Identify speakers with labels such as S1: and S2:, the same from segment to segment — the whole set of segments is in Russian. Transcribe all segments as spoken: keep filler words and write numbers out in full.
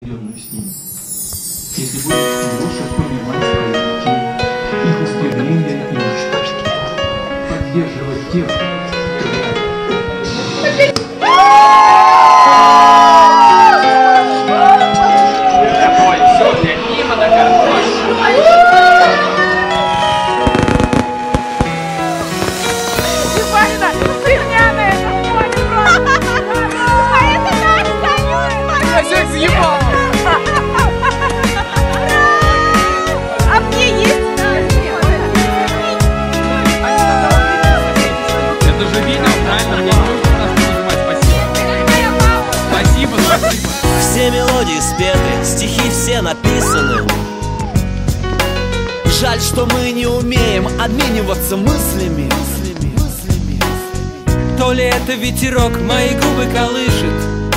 S1: Рядом с ним. Если будешь лучше понимать своих детей, их устремления и мечты, поддерживать тех, кто
S2: все мелодии спеты, стихи все написаны. Жаль, что мы не умеем обмениваться мыслями.
S3: То ли это ветерок мои губы колышет,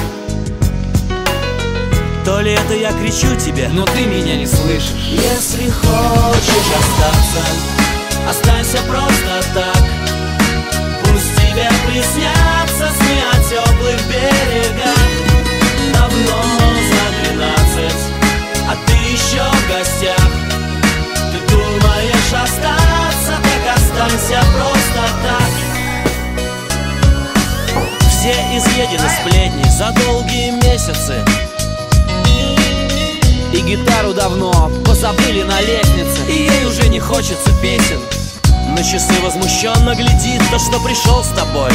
S2: то ли это я кричу тебе,
S3: но ты меня не слышишь.
S2: Если хочешь остаться, останься просто так. Пусть тебе приснятся сны о теплых берегах. Давно за двенадцать, а ты еще в гостях. Ты думаешь остаться, так останься просто так. Все изъедены сплетни за долгие месяцы, и гитару давно позабыли на лестнице,
S3: и ей уже не хочется песен.
S2: На часы возмущенно глядит то, что пришел с тобой.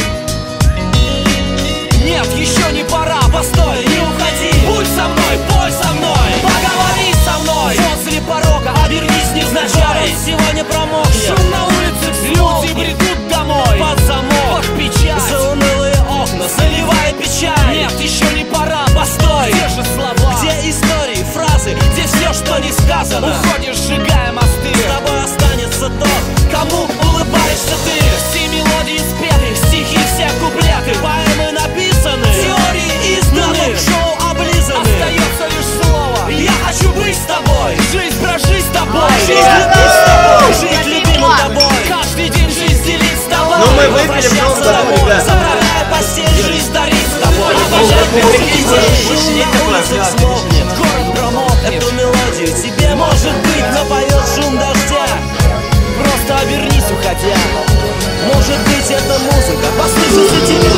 S2: Нет, еще не пора, постой, не уходи. Будь со мной, пой со мной, поговори со мной. Возле порога обернись невзначай. Сегодня промокнет, шум на улице, люди бредут домой. Под замок, под печать, за унылые окна заливает печаль. Нет, еще не пора, постой. Где же слова, где истории, фразы, где все, что не сказано. Уходишь, сжигая мосты. С тобой останется тот, кому улыбаешься ты. Все мелодии спеты, стихи все куплеты, поэмы написаны, теории изданы, шоу облизаны. Остается лишь слово: я хочу быть с тобой. Жизнь прожить с тобой, жизнь любить с тобой, жить любимым тобой. Каждый день жизнь делить с тобой.
S4: Ну мы выпили много домой, да.
S2: Заправляя постель, жизнь дарить с тобой. Обожать новых людей, шум на улицах смолкнет. Город промок, эту мелодию тебе может быть напоет шум дождя. Просто обернись, уходя. Может быть, эта музыка послышится тебе.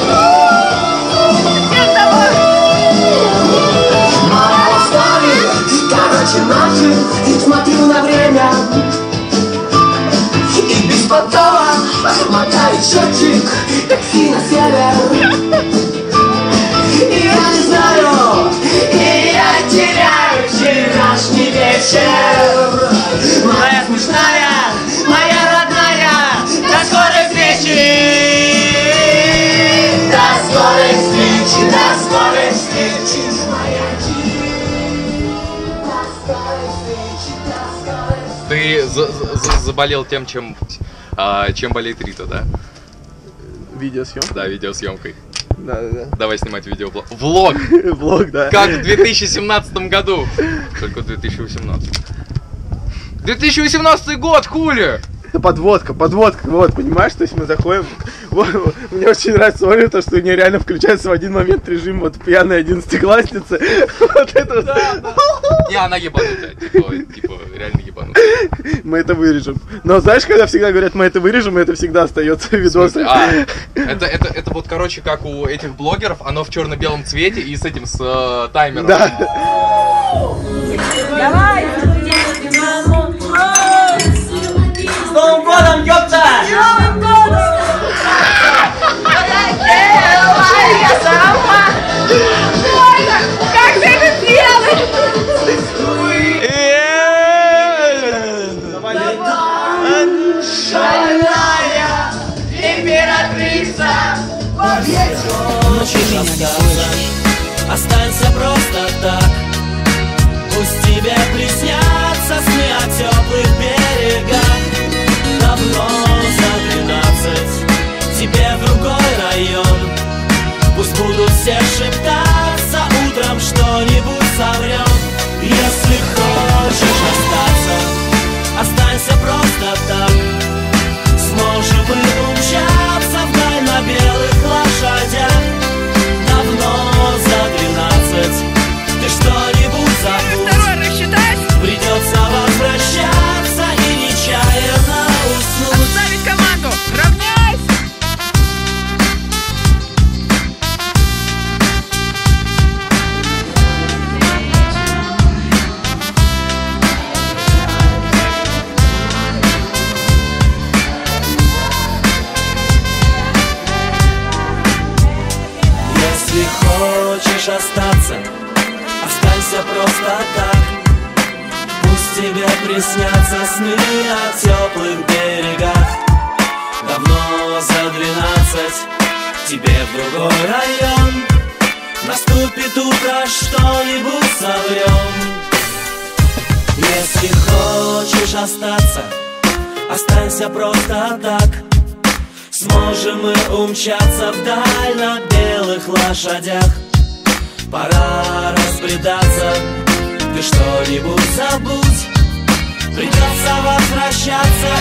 S5: Короче, ночи, смотрю на время и беспонтово мотает счетчик такси на север. И я не знаю, и я теряю вчерашний вечер. Моя смешная, моя родная, до скорой встречи. До скорой встречи, до скорой встречи, моя жизнь.
S6: Ты за за заболел тем, чем, а, чем болеет Рита, да?
S4: Видеосъемка?
S6: Да, видеосъемкой.
S4: Да, да, да.
S6: Давай снимать видеоблог. Влог!
S4: Влог, да.
S6: Как в две тысячи семнадцатом году. Только в две тысячи восемнадцатом. две тысячи восемнадцатый год, хули!
S4: Это подводка, подводка, вот, понимаешь, то есть мы заходим, вот, мне очень нравится Оля, то, что у нее реально включается в один момент режим вот пьяной одиннадцатиклассницы, вот это вот.
S6: Да, да. Не, она ебанутая, типа, типа, реально ебанутая.
S4: Мы это вырежем. Но знаешь, когда всегда говорят, мы это вырежем, это всегда остается видосом.
S6: А, это, это, это вот, короче, как у этих блогеров, оно в черно-белом цвете и с этим, с э, таймером.
S4: Да.
S7: Давай!
S2: С Новым годом, ёпта!
S7: С Новым годом! Я сама! Ой, как ты это делаешь?
S5: Шальная императрица.
S2: Хочешь остаться, останься просто так. Пусть тебе приснятся сны о теплых берегах. Давно за двенадцать, тебе в другой район. Пусть будут все шептаться, утром что-нибудь соврем. Если хочешь остаться, останься просто так. Сможем мы умчаться вдаль на белых лошадях. Давно за двенадцать, ты что просто так. Пусть тебе приснятся сны о теплых берегах. Давно за двенадцать, тебе в другой район. Наступит утро, что-нибудь соврем. Если хочешь остаться, останься просто так. Сможем мы умчаться вдаль на белых лошадях. Пора разбредаться, ты что-нибудь забудь. Придется возвращаться